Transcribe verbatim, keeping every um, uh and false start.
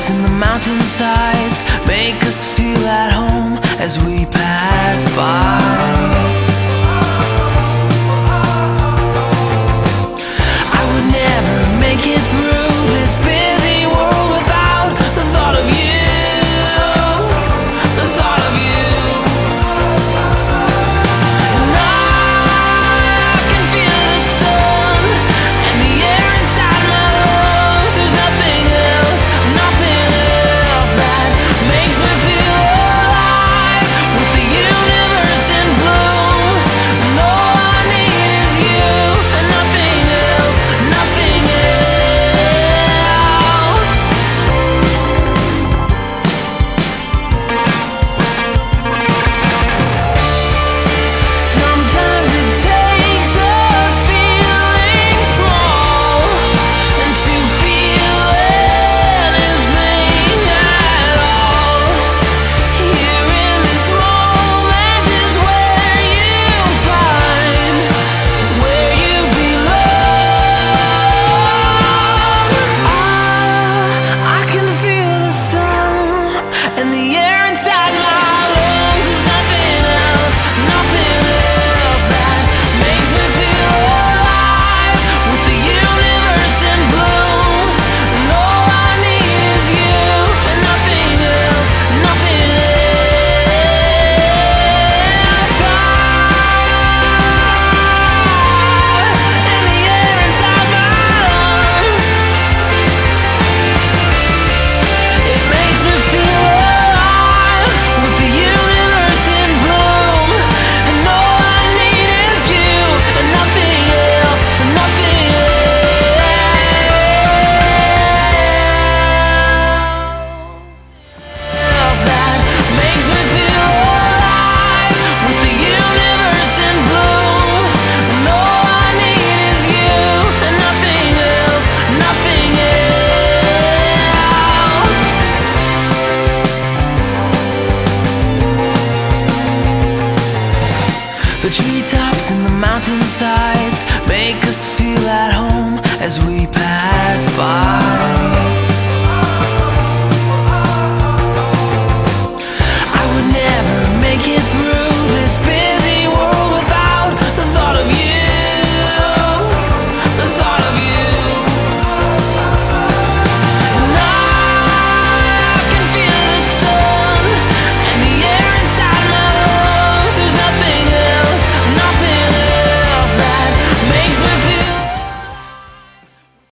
treetops and the mountainsides make us feel at home as we pass by. I would never make it through this busy world without the thought of you, the thought of you. And I can feel the sun and the air inside my lungs. There's nothing else, nothing else that makes me feel alive. With the universe in bloom, and all I need is you, and nothing else, nothing else. Sometimes it takes us feeling small and to feel anything at all. Here in this moment is where you find where you belong. I, I can feel the sun and the air inside my lungs. There's nothing else, nothing else that makes me feel alive. With the universe in bloom, and all I need is you, and nothing else, nothing else. I and the air inside my lungs, it makes me feel alive. With the universe in bloom, and all I need is you, and nothing else, nothing else that makes me feel alive. With the universe in bloom, and all I need is you, and nothing else, nothing else. The treetops and the mountainsides make us feel at home as we pass by.